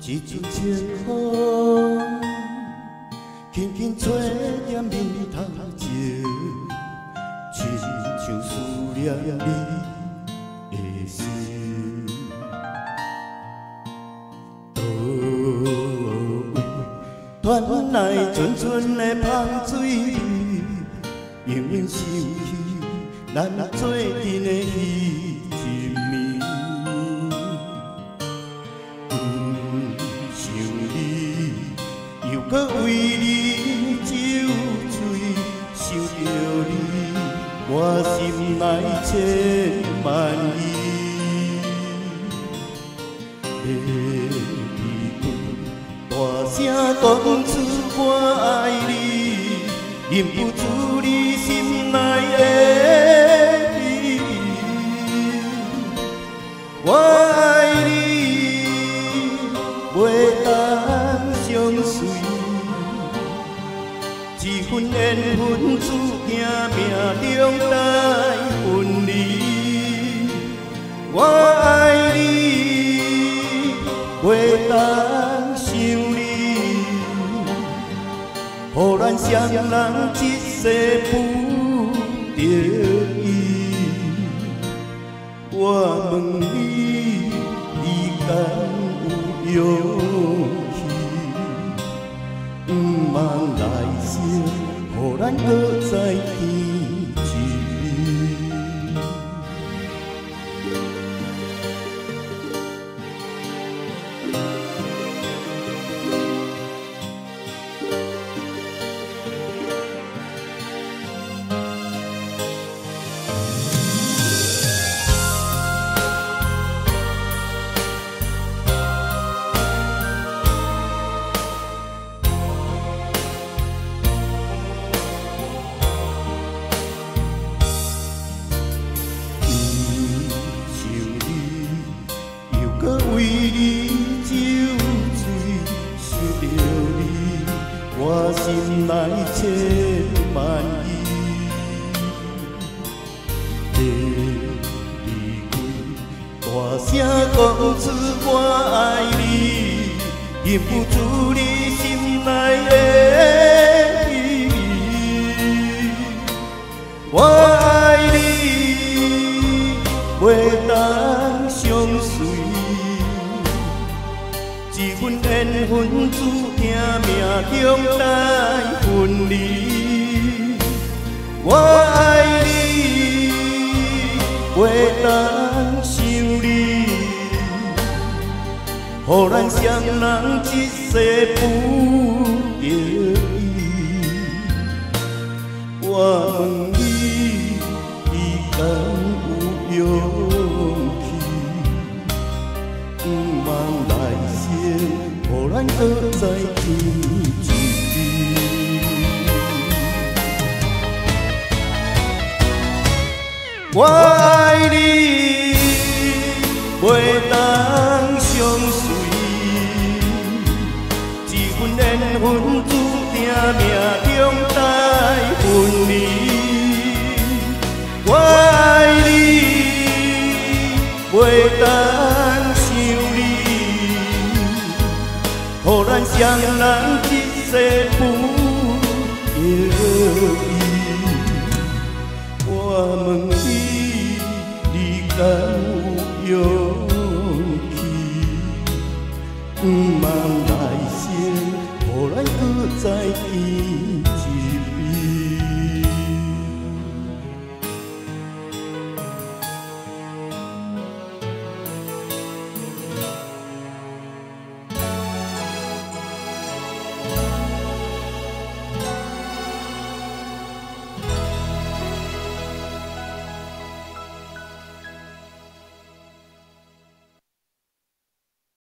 一阵清风，轻轻吹在面头前，亲像思念你的心。倒位传来阵阵的香水，永远想起咱做阵的彼一暝。 搁为你酒醉，想着你，我心内千万意。离开，大声讲出我爱你，忍不住你心内的秘密。我爱你，袂当相随。 一份缘分注定命中带分离，我爱你，袂当想你，予咱双人一世不得已。我问你，你敢有勇气？不茫来。 予咱搁再见一面。为你酒醉，想着你，我心内千万意。离开，大声讲出我爱你，忍不住你心内的秘密。我爱你，袂当相随。 一份缘分注定命中带分离，我爱你，袂当想你，予咱双人一世不得已。我问你，你敢有勇气？不茫来。 予咱搁再见一面。我爱你，袂当相随，一份缘分注定命中带分离。我爱你，袂当想你。 予咱双人一世不得已。我问你，你敢有勇气？不茫来生，予咱搁再见。